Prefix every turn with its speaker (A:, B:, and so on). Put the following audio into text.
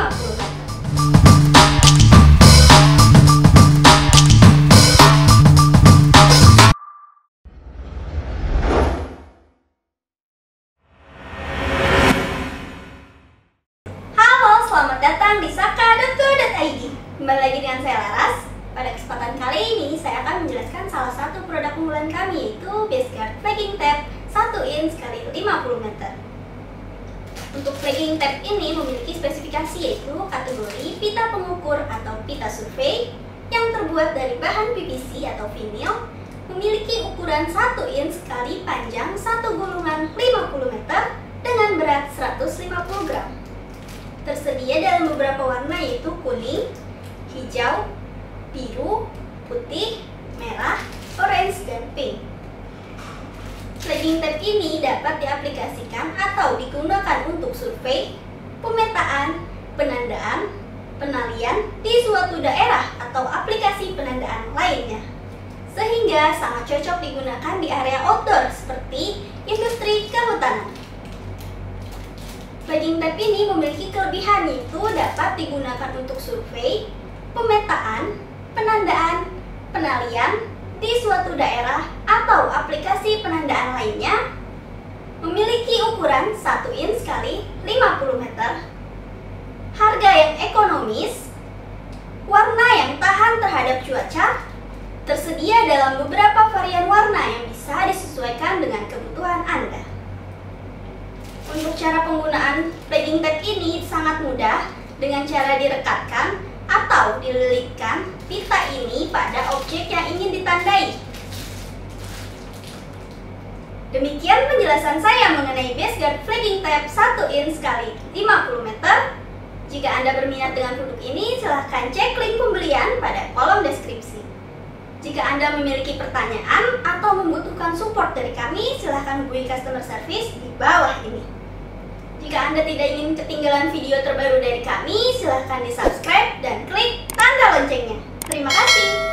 A: 50 meter. Halo, selamat datang di saka.co.id. Kembali lagi dengan saya Laras. Pada kesempatan kali ini saya akan menjelaskan salah satu produk unggulan kami, yaitu BaseGuard Flagging Tape 1 inch x 50 meter. Untuk flagging tape ini memiliki spesifikasi, yaitu kategori pita pengukur atau pita survei yang terbuat dari bahan PVC atau vinil, memiliki ukuran 1 inch kali panjang 1 gulungan 50 meter dengan berat 150 gram. Tersedia dalam beberapa warna, yaitu kuning, hijau, biru, putih, merah, orange, dan pink. Flagging tape ini dapat diaplikasikan atau digunakan untuk survei, pemetaan, penandaan, penalian di suatu daerah atau aplikasi penandaan lainnya, sehingga sangat cocok digunakan di area outdoor seperti industri kehutanan. Flagging tape ini memiliki kelebihan, yaitu dapat digunakan untuk survei, pemetaan, penandaan, penalian di suatu daerah atau aplikasi penandaan lainnya, memiliki ukuran 1 inch kali 50 meter, harga yang ekonomis, warna yang tahan terhadap cuaca, tersedia dalam beberapa varian warna yang bisa disesuaikan dengan kebutuhan Anda. Untuk cara penggunaan flagging tape ini sangat mudah dengan cara direkatkan atau dililitkan pita ini pada objek yang ingin ditandai. Demikian penjelasan saya mengenai BaseGuard Flagging Tape 1 inch x 50 meter. Jika Anda berminat dengan produk ini, silahkan cek link pembelian pada kolom deskripsi. Jika Anda memiliki pertanyaan atau membutuhkan support dari kami, silahkan hubungi customer service di bawah ini. Jika Anda tidak ingin ketinggalan video terbaru dari kami, silahkan di subscribe dan klik tanda loncengnya. Terima kasih.